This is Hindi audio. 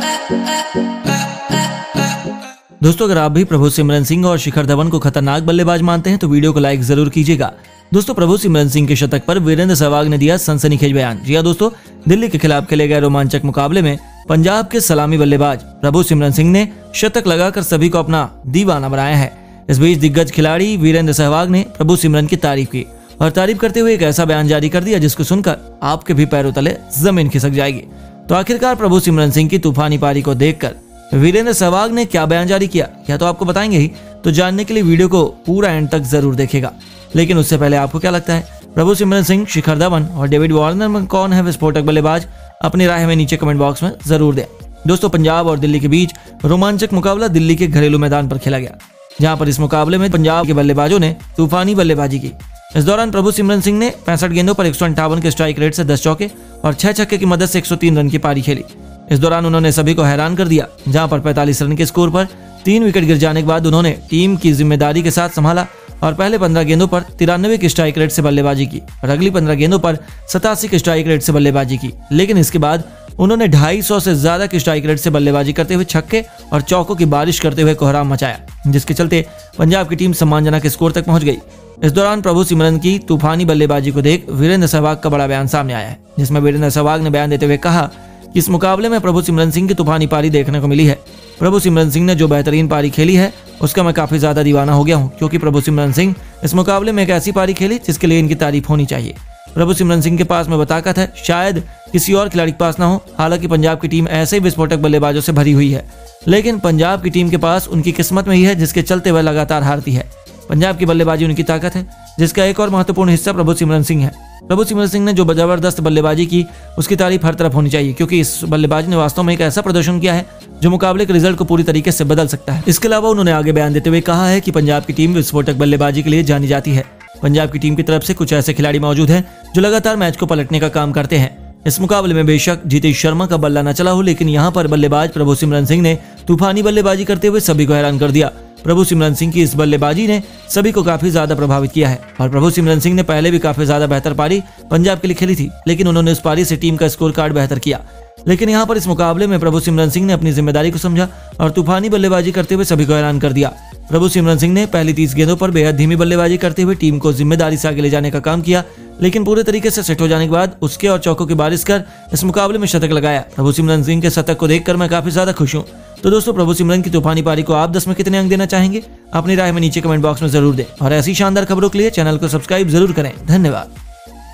दोस्तों, अगर आप भी प्रभु सिमरन सिंह और शिखर धवन को खतरनाक बल्लेबाज मानते हैं तो वीडियो को लाइक जरूर कीजिएगा। दोस्तों, प्रभु सिमरन सिंह के शतक पर वीरेंद्र सहवाग ने दिया सनसनीखेज बयान। जी हां दोस्तों, दिल्ली के खिलाफ खेले गए रोमांचक मुकाबले में पंजाब के सलामी बल्लेबाज प्रभु सिमरन सिंह ने शतक लगाकर सभी को अपना दीवाना बनाया है। इस बीच दिग्गज खिलाड़ी वीरेंद्र सहवाग ने प्रभु सिमरन की तारीफ की और तारीफ करते हुए एक ऐसा बयान जारी कर दिया जिसको सुनकर आपके भी पैरों तले जमीन खिसक जाएगी। तो आखिरकार प्रभु सिमरन सिंह की तूफानी पारी को देखकर वीरेंद्र सहवाग ने क्या बयान जारी किया, या तो आपको बताएंगे ही, तो जानने के लिए वीडियो को पूरा एंड तक जरूर देखेगा। लेकिन उससे पहले आपको क्या लगता है, प्रभु सिमरन सिंह, शिखर धवन और डेविड वार्नर में कौन है विस्फोटक बल्लेबाज? अपनी राय हमें नीचे कमेंट बॉक्स में जरूर दें। दोस्तों, पंजाब और दिल्ली के बीच रोमांचक मुकाबला दिल्ली के घरेलू मैदान पर खेला गया, जहां पर इस मुकाबले में पंजाब के बल्लेबाजों ने तूफानी बल्लेबाजी की। इस दौरान प्रभु सिमरन सिंह ने 65 गेंदों पर 158 के स्ट्राइक रेट से 10 चौके और 6 छक्के की मदद से 103 रन की पारी खेली। इस दौरान उन्होंने सभी को हैरान कर दिया, जहां पर 45 रन के स्कोर पर 3 विकेट गिर जाने के बाद उन्होंने टीम की जिम्मेदारी के साथ संभाला और पहले 15 गेंदों पर 93 के स्ट्राइक रेट से बल्लेबाजी की और अगली 15 गेंदों पर 87 के स्ट्राइक रेट से बल्लेबाजी की। लेकिन इसके बाद उन्होंने 250 से ज्यादा के स्ट्राइक रेट से बल्लेबाजी करते हुए छक्के और चौकों की बारिश करते हुए कोहराम मचाया, जिसके चलते पंजाब की टीम सम्मानजनक स्कोर तक पहुंच गई। इस दौरान प्रभु सिमरन की तूफानी बल्लेबाजी को देख वीरेंद्र सहवाग का बड़ा बयान सामने आया है, जिसमें वीरेंद्र सहवाग ने बयान देते हुए कहा कि इस मुकाबले में प्रभु सिमरन सिंह की तूफानी पारी देखने को मिली है। प्रभु सिमरन सिंह ने जो बेहतरीन पारी खेली है उसका मैं काफी ज्यादा दीवाना हो गया हूं, क्योंकि प्रभु सिमरन सिंह इस मुकाबले में एक ऐसी पारी खेली जिसके लिए इनकी तारीफ होनी चाहिए। प्रभु सिमरन सिंह के पास में वो ताकत है, शायद किसी और खिलाड़ी के पास ना हो। हालांकि पंजाब की टीम ऐसे ही विस्फोटक बल्लेबाजों से भरी हुई है, लेकिन पंजाब की टीम के पास उनकी किस्मत में ही है, जिसके चलते वह लगातार हारती है। पंजाब की बल्लेबाजी उनकी ताकत है, जिसका एक और महत्वपूर्ण हिस्सा प्रभु सिमरन सिंह है। प्रभु सिमरन सिंह ने जो जबरदस्त बल्लेबाजी की उसकी तारीफ हर तरफ होनी चाहिए, क्योंकि इस बल्लेबाज ने वास्तव में एक ऐसा प्रदर्शन किया है जो मुकाबले के रिजल्ट को पूरी तरीके से बदल सकता है। इसके अलावा उन्होंने आगे बयान देते हुए कहा है कि पंजाब की टीम विस्फोटक बल्लेबाजी के लिए जानी जाती है। पंजाब की टीम की तरफ से कुछ ऐसे खिलाड़ी मौजूद हैं जो लगातार मैच को पलटने का काम करते हैं। इस मुकाबले में बेशक जीतेश शर्मा का बल्ला न चला हो, लेकिन यहाँ पर बल्लेबाज प्रभु सिमरन सिंह ने तूफानी बल्लेबाजी करते हुए सभी को हैरान कर दिया। प्रभु सिमरन सिंह की इस बल्लेबाजी ने सभी को काफी ज्यादा प्रभावित किया है और प्रभु सिमरन सिंह ने पहले भी काफी ज्यादा बेहतर पारी पंजाब के लिए खेली थी, लेकिन उन्होंने उस पारी से टीम का स्कोर कार्ड बेहतर किया। लेकिन यहाँ पर इस मुकाबले में प्रभु सिमरन सिंह ने अपनी जिम्मेदारी को समझा और तूफानी बल्लेबाजी करते हुए सभी को हैरान कर दिया। प्रभु सिमरन सिंह ने पहली 30 गेंदों पर बेहद धीमी बल्लेबाजी करते हुए टीम को जिम्मेदारी से आगे ले जाने का काम किया, लेकिन पूरे तरीके से सेट हो जाने के बाद उसके और चौकों की बारिश कर इस मुकाबले में शतक लगाया। प्रभु सिमरन सिंह के शतक को देखकर मैं काफी ज्यादा खुश हूँ। तो दोस्तों, प्रभु सिमरन की तूफानी पारी को आप 10 में कितने अंक देना चाहेंगे? अपनी राय में नीचे कमेंट बॉक्स में जरूर दें और ऐसी शानदार खबरों के लिए चैनल को सब्सक्राइब जरूर करें। धन्यवाद।